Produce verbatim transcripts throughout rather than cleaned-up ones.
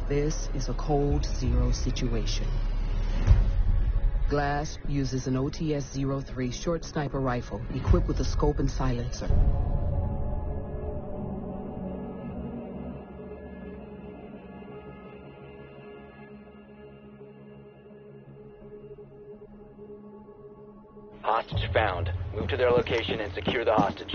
This is a cold zero situation. Glass uses an O T S zero three short sniper rifle equipped with a scope and silencer. Hostage found. Move to their location and secure the hostage.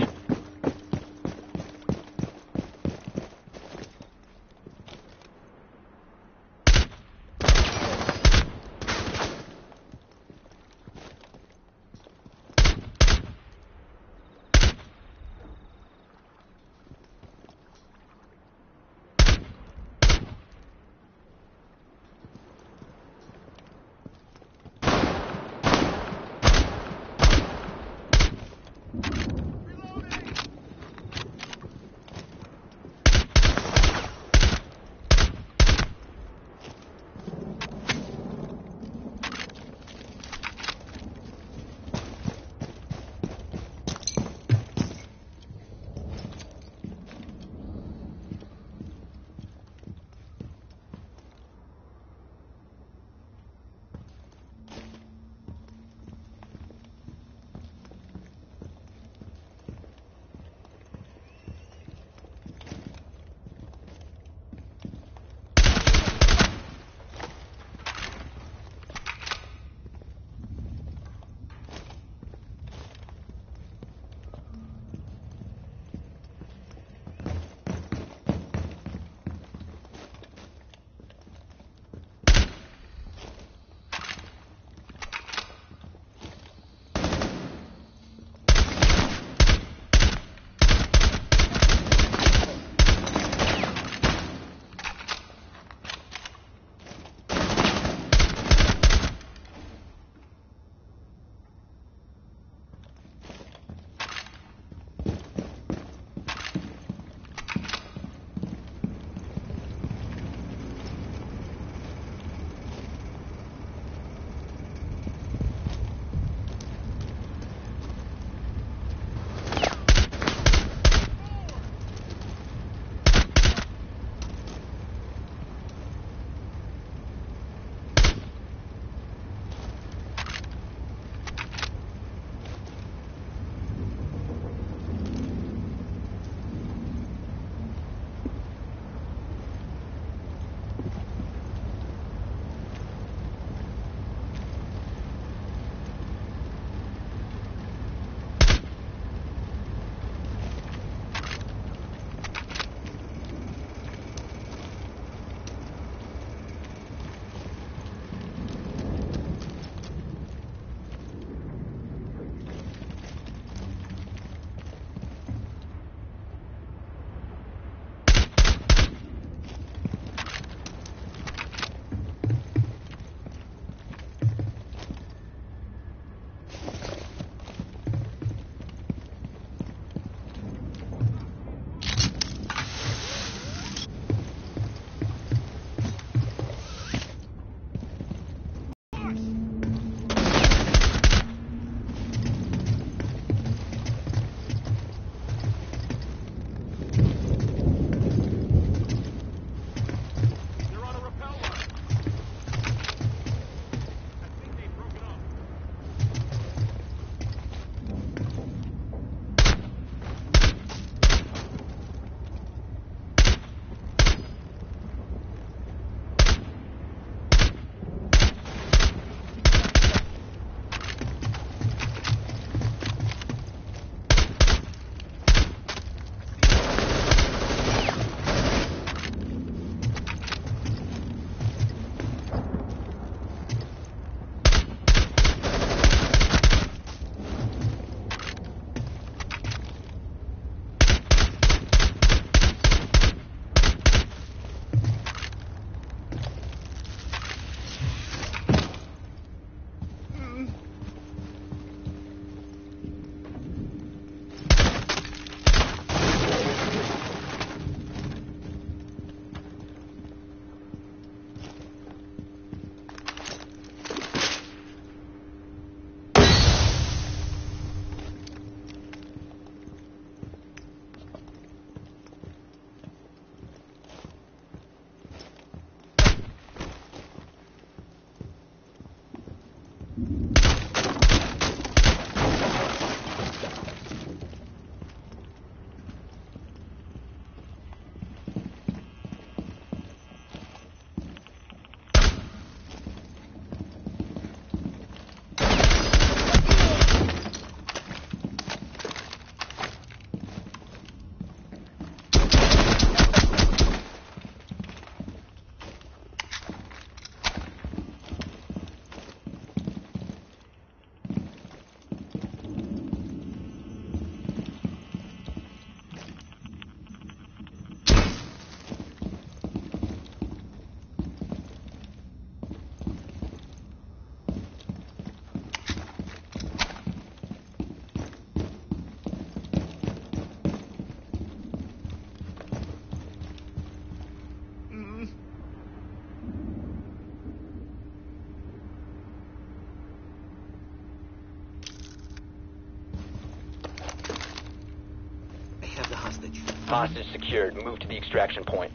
Hostage secured. Move to the extraction point.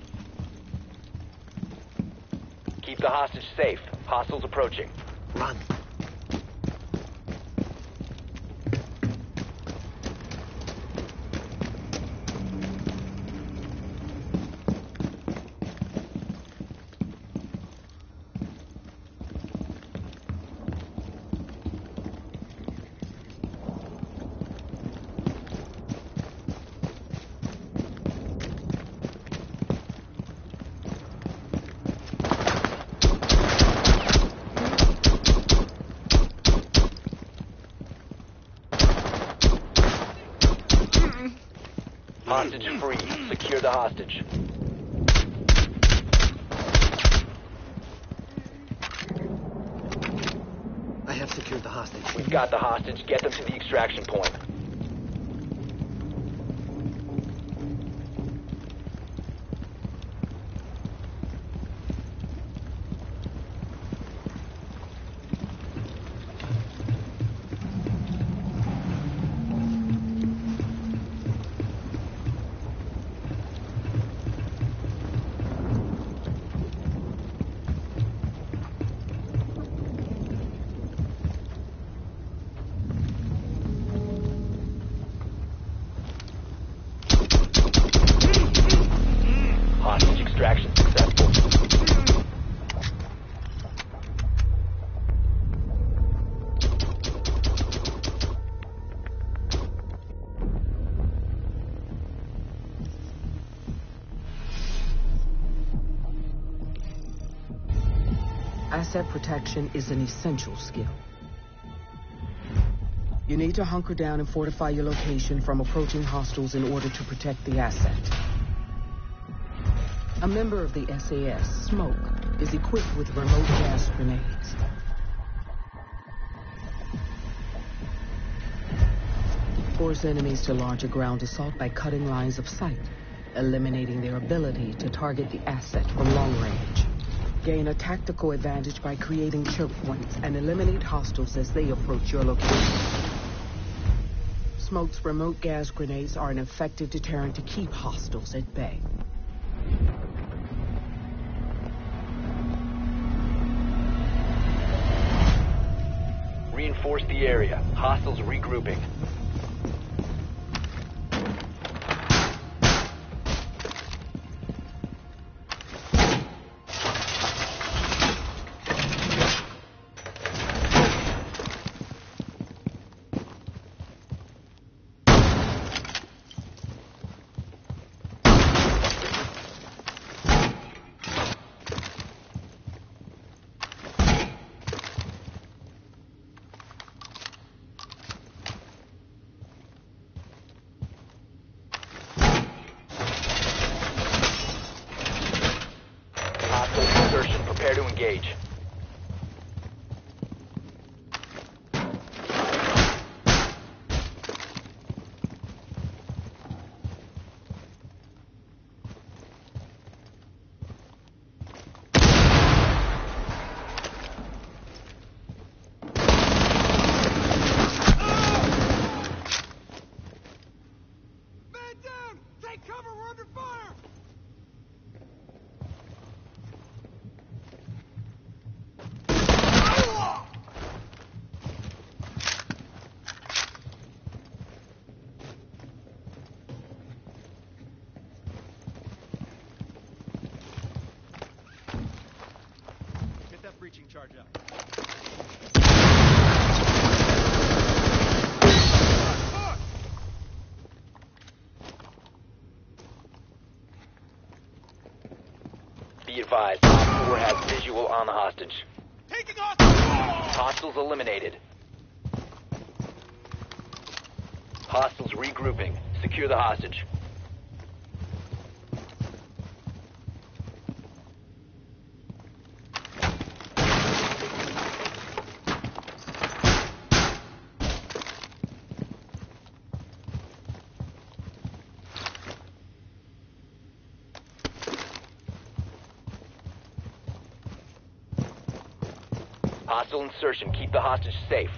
Keep the hostage safe. Hostiles approaching. Run. Hostage free. Secure the hostage. I have secured the hostage. We've got the hostage. Get them to the extraction point. Hostage extraction successful. Asset protection is an essential skill. You need to hunker down and fortify your location from approaching hostiles in order to protect the asset. A member of the S A S, Smoke, is equipped with remote gas grenades. Force enemies to launch a ground assault by cutting lines of sight, eliminating their ability to target the asset from long range. Gain a tactical advantage by creating choke points and eliminate hostiles as they approach your location. Smoke's remote gas grenades are an effective deterrent to keep hostiles at bay. Reinforce the area. Hostiles regrouping. Prepare to engage. Man down! Take cover, we're under fire! Get that breaching charge out. Be advised, Op four has visual on the hostage. Taking hostage! Hostiles eliminated. Hostiles regrouping. Secure the hostage. Hostile insertion. Keep the hostage safe.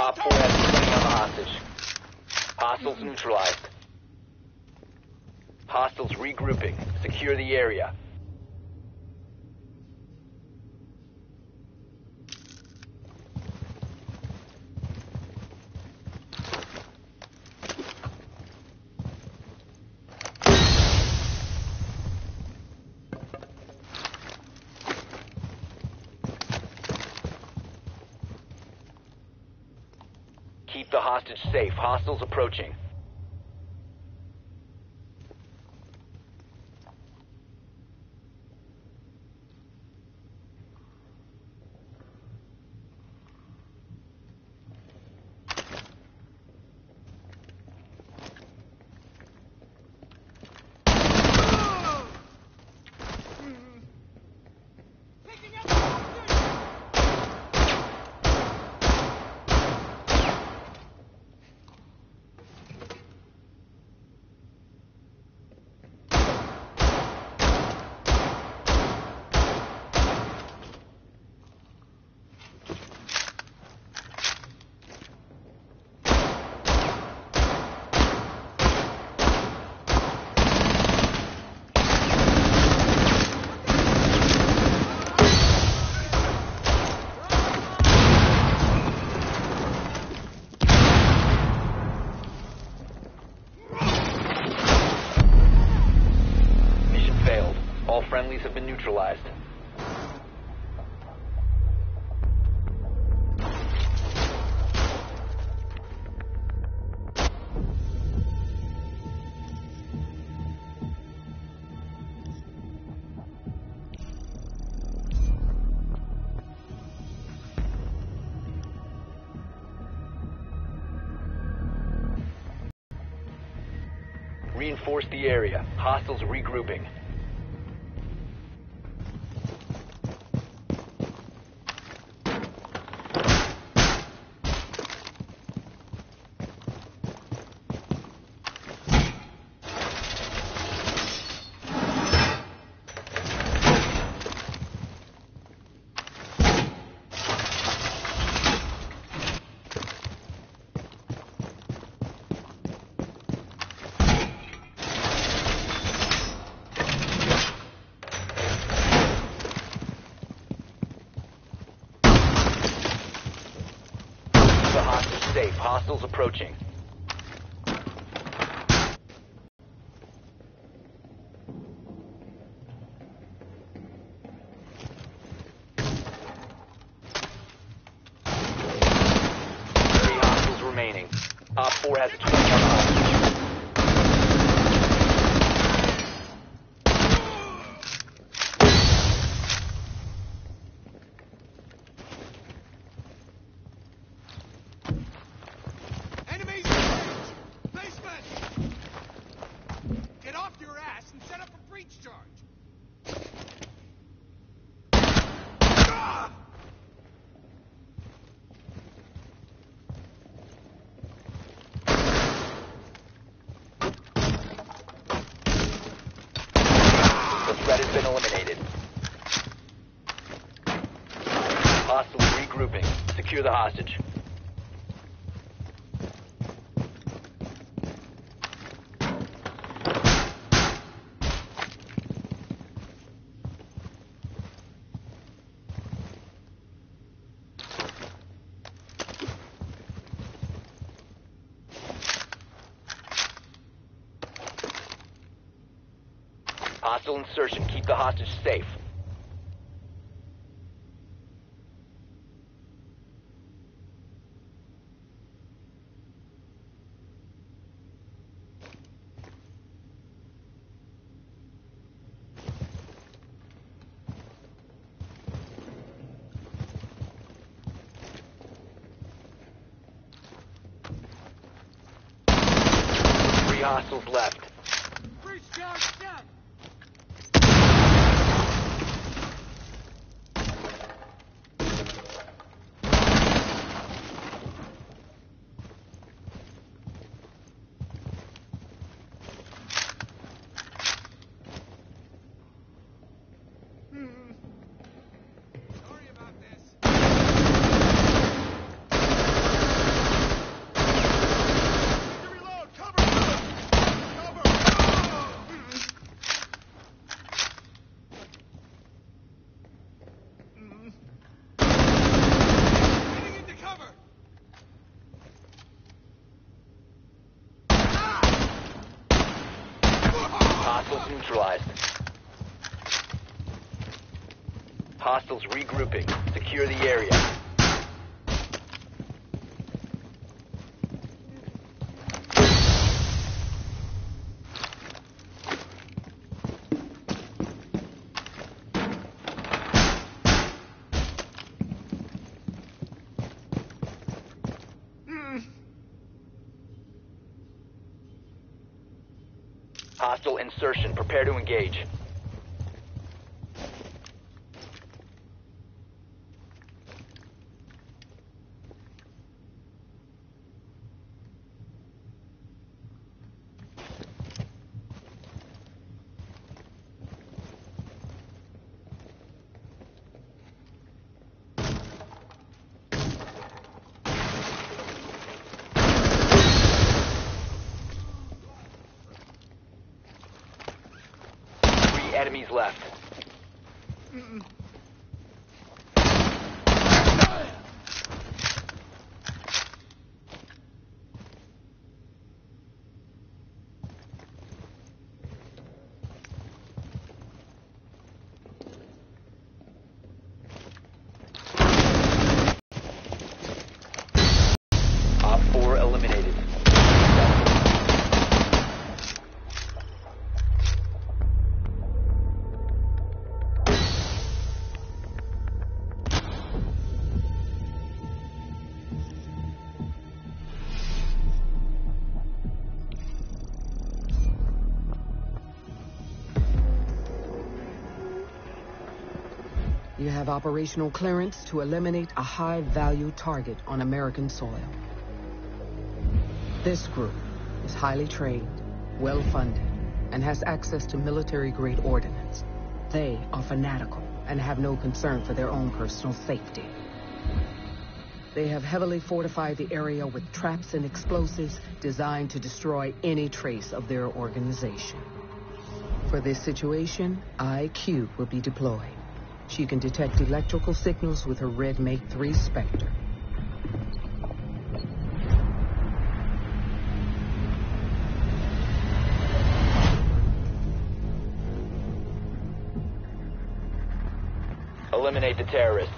Op four has been putting on the hostage. Hostiles neutralized. Hostiles regrouping. Secure the area. Keep the hostage safe. Hostiles approaching. Friendlies have been neutralized. Reinforce the area. Hostiles regrouping. Safe. Hostiles approaching. Three hostiles remaining. Op four has a twenty-one hostage. Threat has been eliminated. Hostiles regrouping. Secure the hostage. Hostile insertion. Keep the hostage safe. Three hostiles left. Breach charge down. Hostiles regrouping. Secure the area. Hostile insertion. Prepare to engage. Enemies left. Mm-mm. Op four eliminated. You have operational clearance to eliminate a high-value target on American soil. This group is highly trained, well-funded, and has access to military-grade ordnance. They are fanatical and have no concern for their own personal safety. They have heavily fortified the area with traps and explosives designed to destroy any trace of their organization. For this situation, I Q will be deployed. She can detect electrical signals with her Red Mate three Spectre. Eliminate the terrorists.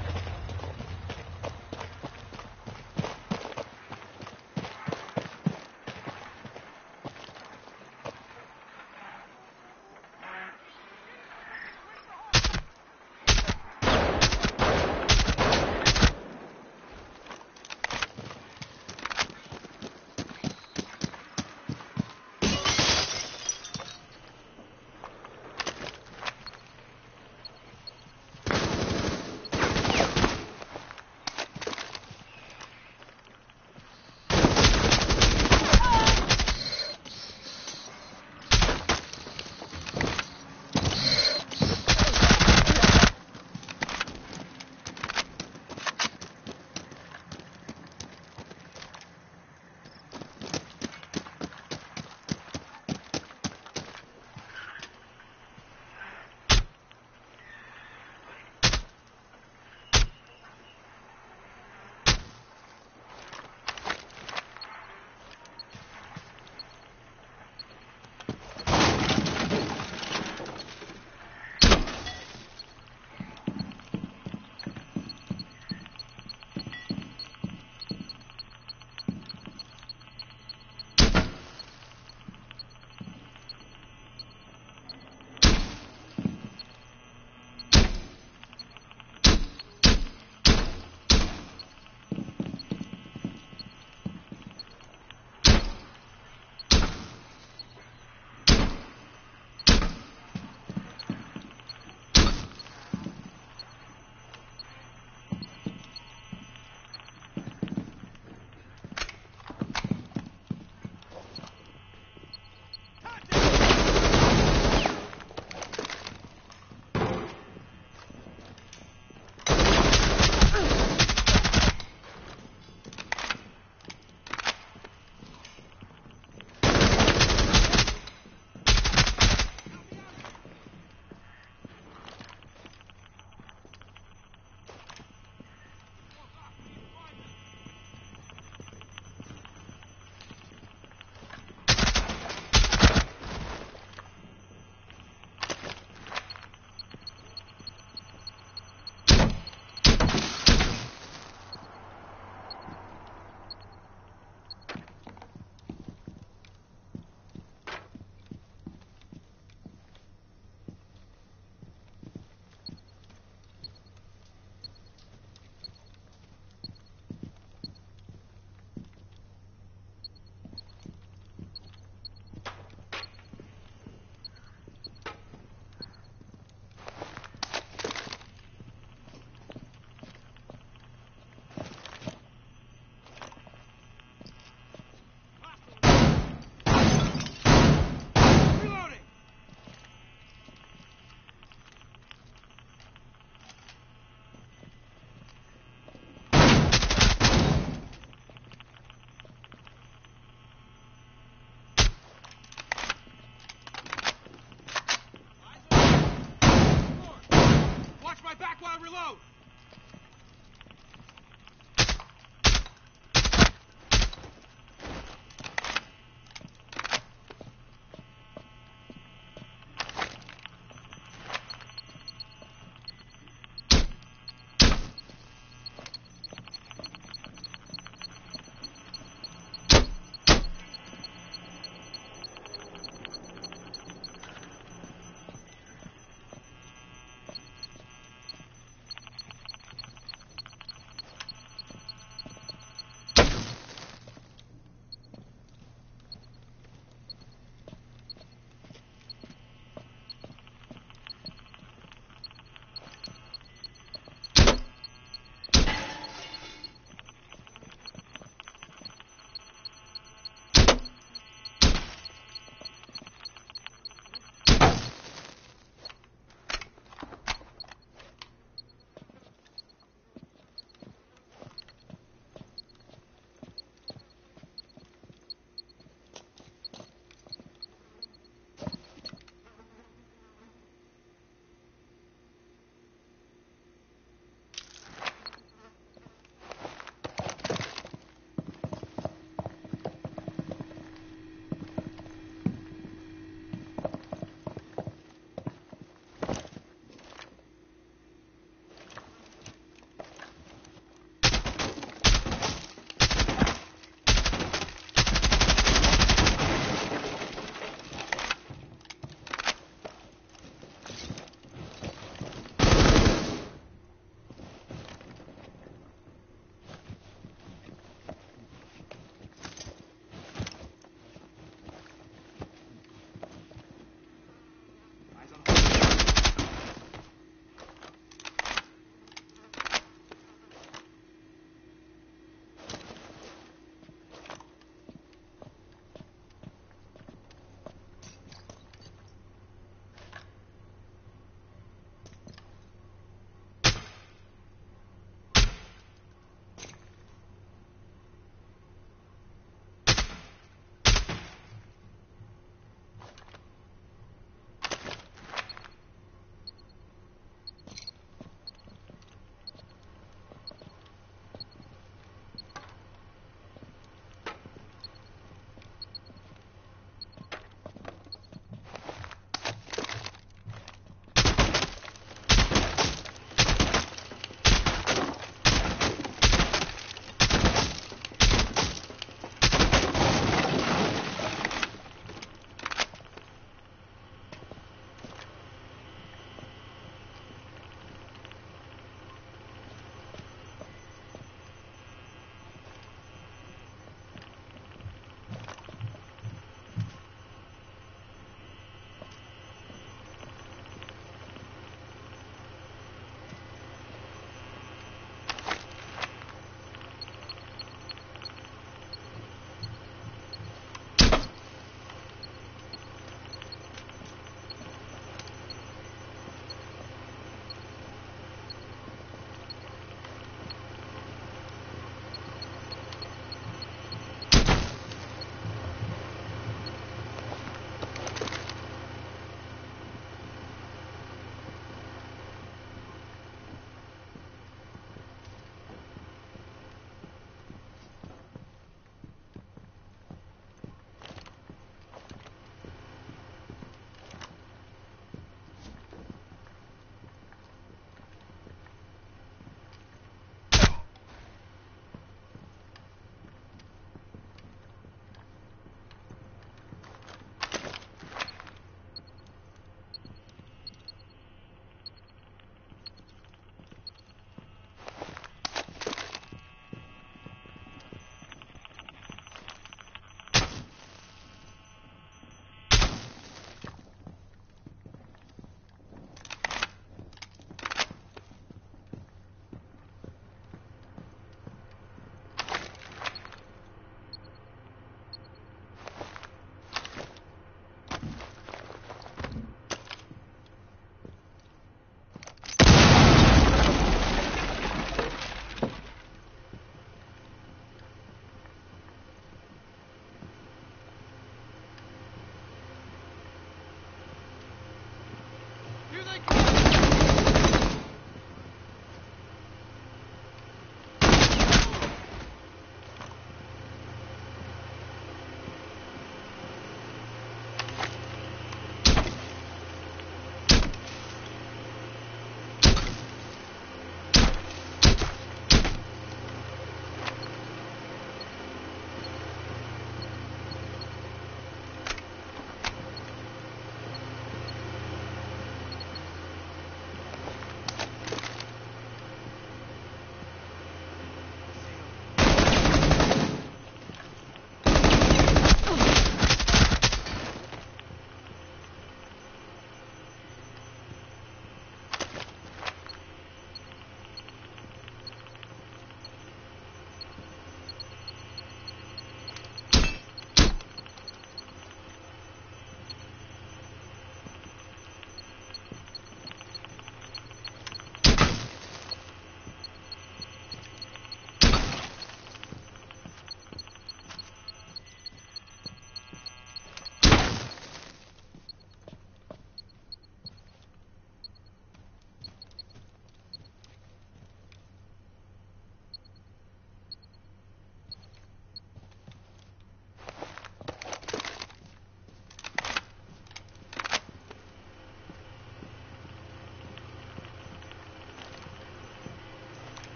Reload!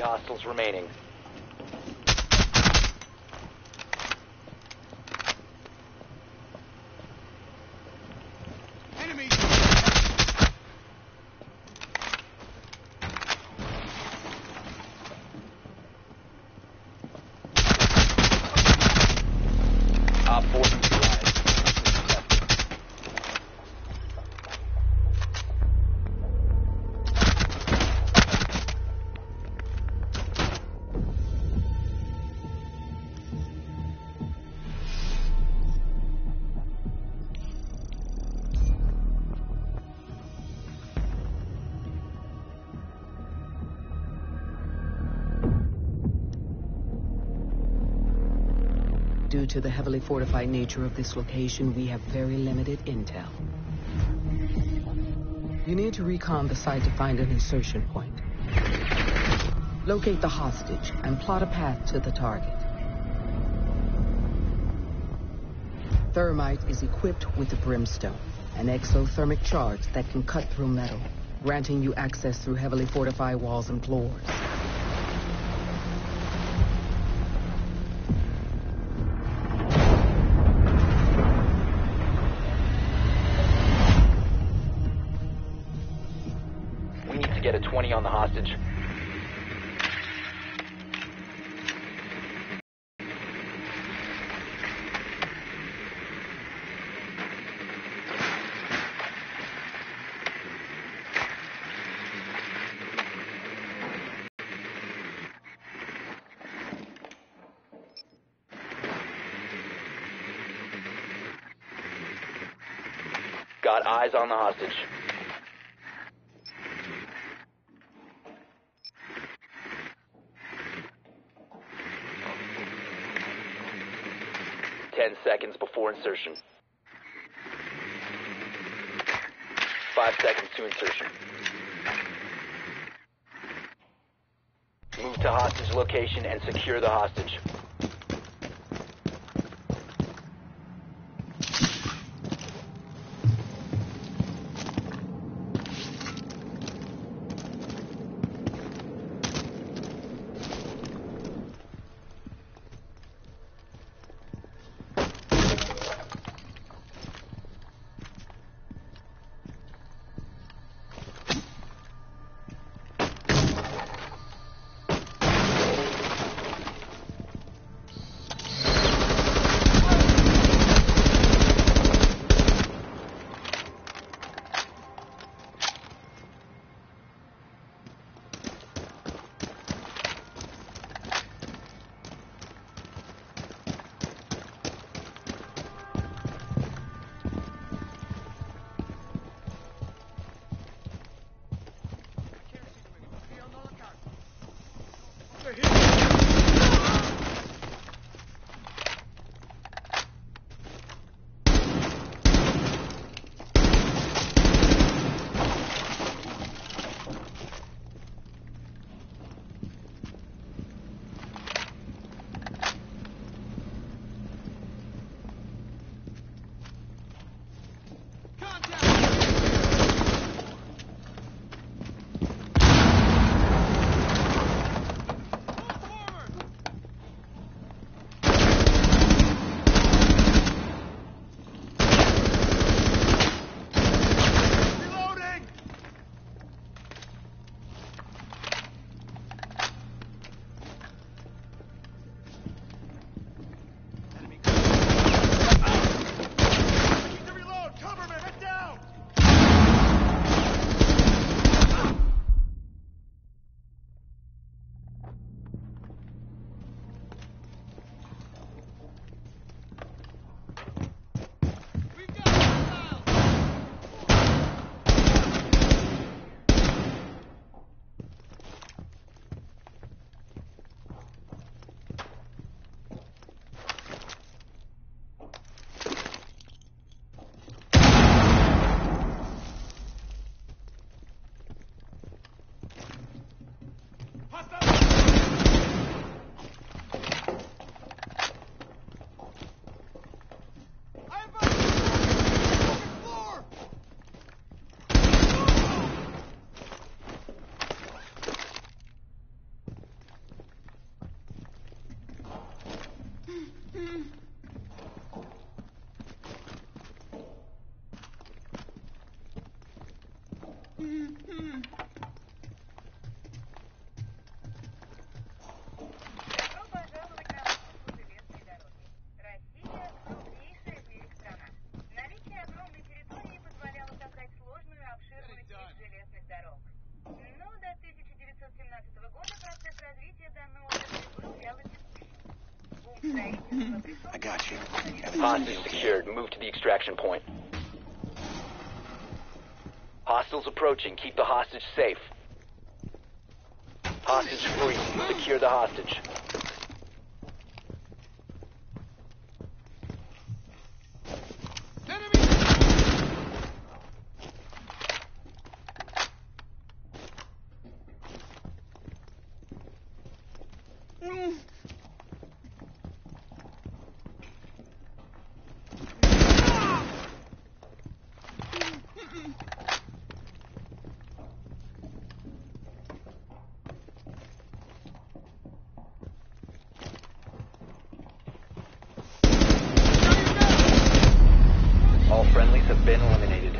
hostiles remaining. Enemy! Op four neutralized. Due to the heavily fortified nature of this location, we have very limited intel. You need to recon the site to find an insertion point. Locate the hostage and plot a path to the target. Thermite is equipped with a brimstone, an exothermic charge that can cut through metal, granting you access through heavily fortified walls and floors. We need to get a twenty on the hostage. Got eyes on the hostage. Ten seconds before insertion. Five seconds to insertion. Move to hostage location and secure the hostage. I got you. Hostage secured. Move to the extraction point. Hostiles approaching. Keep the hostage safe. Hostage free. Secure the hostage. All friendlies have been eliminated.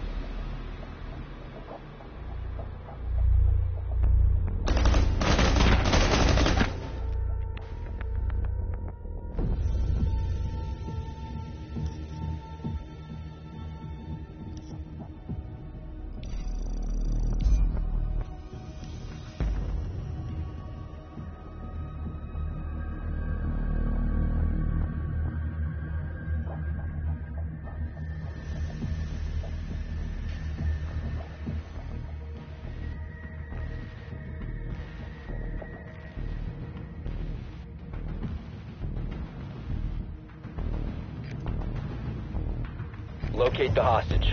Locate the hostage.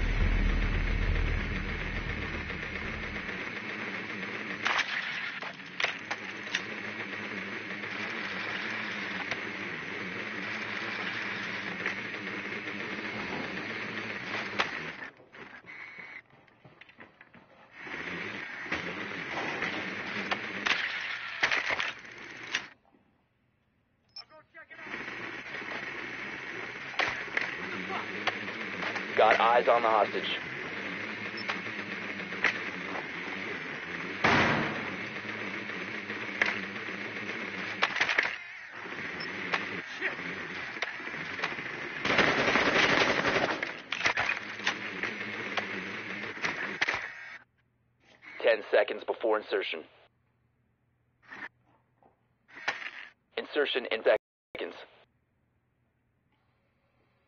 Got eyes on the hostage. Ten seconds before insertion. Insertion in fact.